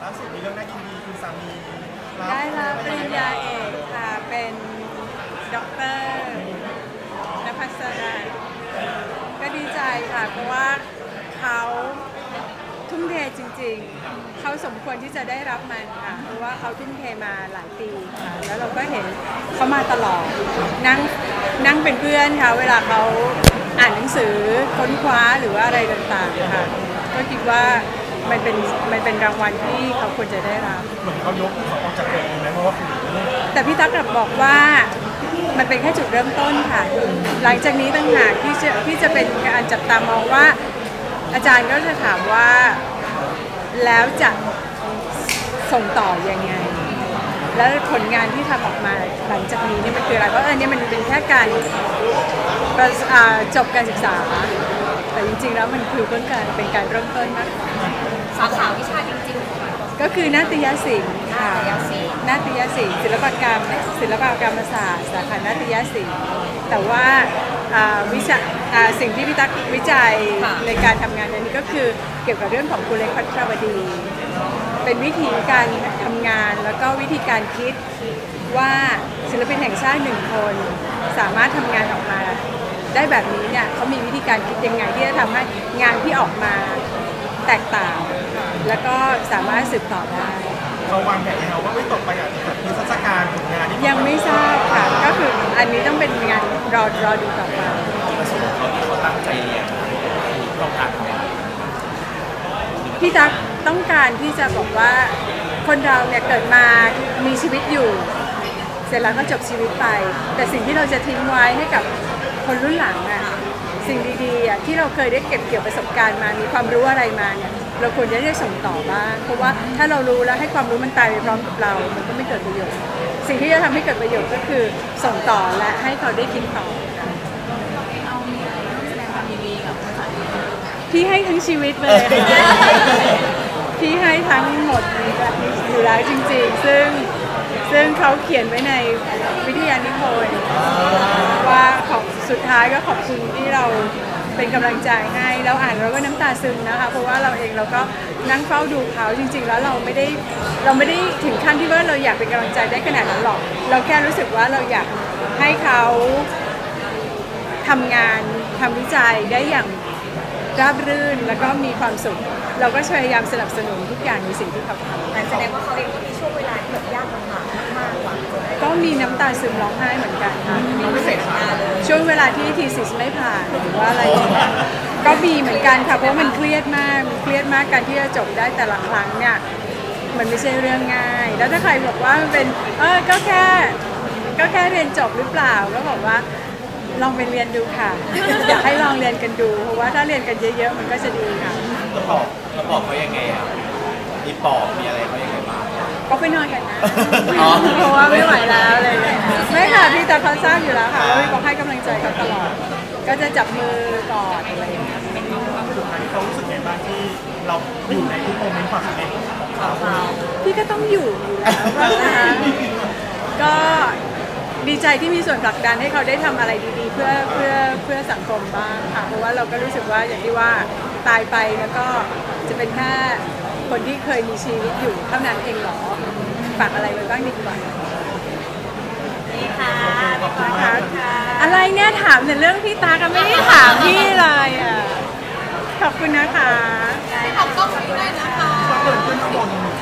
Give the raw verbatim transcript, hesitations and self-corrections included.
ล่าสุดมีเรื่องน่ายินดีคุณสามีได้รับปริญญาเอกค่ะเป็นด็อกเตอร์นภัสราก็ดีใจค่ะเพราะว่าเขาทุ่มเทจริงๆเขาสมควรที่จะได้รับมันค่ะเพราะว่าเขาทุ่มเทมาหลายปีค่ะแล้วเราก็เห็นเขามาตลอดนั่งนั่งเป็นเพื่อนค่ะเวลาเขาอ่านหนังสือค้นคว้าหรือว่าอะไรต่างๆค่ะก็คิดว่ามันเป็นมันเป็นรางวัลที่เขาควรจะได้รับเหมือนเขายกเขาออกจากเกิดเองไหมเพราะว่าแต่พี่ตั๊กบอกว่ามันเป็นแค่จุดเริ่มต้นค่ะหลังจากนี้ต่างหากที่จะที่จะเป็นการจับตามองว่าอาจารย์ก็จะถามว่าแล้วจะส่งต่อยังไงแล้วผลงานที่ทำออกมาหลังจากนี้นี่มันคืออะไรเพราะเออเนี่ยมันเป็นแค่การจบการศึกษาแต่จริงๆแล้วมันคือเพื่อการเป็นการเริ่มต้นมากกว่าสาขาวิชาจริงๆก็คือนาฏยศิลป์ค่ะนาฏยศิลป์ศิลปกรรมศิลปกรรมศาสตร์สาขานาฏยศิลป์แต่ว่าวิชาสิ่งที่พี่ตั๊กวิจัยในการทำงานนี้ก็คือเกี่ยวกับเรื่องของกุเลพัทรวดีเป็นวิธีการทำงานแล้วก็วิธีการคิดว่าศิลปินแห่งชาติหนึ่งคนสามารถทำงานออกมาได้แบบนี้เนี่ยเขามีวิธีการคิดยังไงที่จะทำให้งานที่ออกมาแตกต่างแล้วก็สามารถสืบต่อได้เขาวางแผนเอาว่าไม่ตกไปอาจจะแบบมีเทศกาลผลงานที่ยังไม่ทราบค่ะก็คืออันนี้ต้องเป็นงานรอรอดูต่อไปเขาตั้งใจเรียนต้องการทำอะไรพี่ตั๊กต้องการที่จะบอกว่าคนเราเนี่ยเกิดมามีชีวิตอยู่เสร็จแล้วก็จบชีวิตไปแต่สิ่งที่เราจะทิ้งไว้ให้กับคนรุ่นหลังอ่ะสิ่งดีๆอ่ะที่เราเคยได้เก็บเกี่ยวประสบการณ์มามีความรู้อะไรมาเนี่ยเราควรจะได้ส่งต่อบ้างเพราะว่าถ้าเรารู้แล้วให้ความรู้มันตายไปพร้อมกับเรามันก็ไม่เกิดประโยชน์สิ่งที่จะทำให้เกิดประโยชน์ก็คือส่งต่อและให้เขาได้คิดต่อเอามีอะไรต้องแสดงความยินดีกับคนสามีพี่ให้ทั้งชีวิตเลยพี่ให้ทั้งหมดอยู่แล้วจริงๆซึ่งซึ่งเขาเขียนไว้ในวิทยานิพนธ์ว่าขอบสุดท้ายก็ขอบคุณที่เราเป็นกำลังใจให้แล้วอ่านเราก็น้ำตาซึมนะคะเพราะว่าเราเองเราก็นั่งเฝ้าดูเขาจริงๆแล้วเราไม่ได้เราไม่ได้ถึงขั้นที่ว่าเราอยากเป็นกำลังใจได้ขนาดนั้นหรอกเราแค่รู้สึกว่าเราอยากให้เขาทำงานทำวิจัยได้อย่างราบรื่นแล้วก็มีความสุขเราก็พยายามสนับสนุนทุกอย่างในสิ่งที่เขาทำแต่แสดงว่าเขาเองก็มีช่วงเวลาที่แบบยากลำบากมากๆกว่าก็มีน้ำตาซึมร้องไห้เหมือนกันค่ะช่วงเวลาที่ทีสิสไม่ผ่านหรือว่าอะไรก็มีเหมือนกันค่ะเพราะมันเครียดมากเครียดมากการที่จะจบได้แต่ละครั้งเนี่ยมันไม่ใช่เรื่องง่ายแล้วถ้าใครบอกว่ามันเป็นเออก็แค่ก็แค่เรียนจบหรือเปล่าก็บอกว่าลองไปเรียนดูค่ะอยากให้ลองเรียนกันดูเพราะว่าถ้าเรียนกันเยอะๆมันก็จะดีค่ะเราบอกเราบอกเขายังไงอ่ะมีปอบมีอะไรเขายังไงบ้างก็ไปนอนกันนะเพราะว่าไม่ไหวแล้วเลยไม่ค่ะพี่แต่เขาทราบอยู่แล้วค่ะว่าพี่ก็ให้กำลังใจเขาตลอดก็จะจับมือกอดอะไรอย่างเงี้ยสุดท้ายเขารู้สึกไงบ้างที่เราอยู่ในทุกโมเมนต์ความสำเร็จของเขาพี่ก็ต้องอยู่อยู่แล้วนะคะก็ดีใจที่มีส่วนผลักดันให้เขาได้ทำอะไรดีๆเพื่อเพื่อเพื่อสังคมบ้างค่ะเพราะว่าเราก็รู้สึกว่าอย่างที่ว่าตายไปแล้วก็จะเป็นแค่คนที่เคยมีชีวิตอยู่เท่านั้นเองหรอฝากอะไรไว้บ้างดีกว่านี่ค่ะขอบคุณค่ะอะไรเนี่ยถามแต่เรื่องพี่ตาก็ไม่ได้ถามพี่เลยอ่ะขอบคุณนะคะขอบคุณด้วยนะคะขอบคุณทุกคน